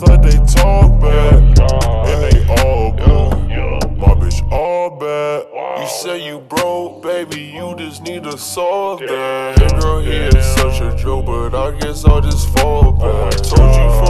like they talk back, and they all bad. My bitch all bad. You say you broke, baby, you just need to solve that. Hey girl, he is such a joke, but I guess I'll just fall back. Told you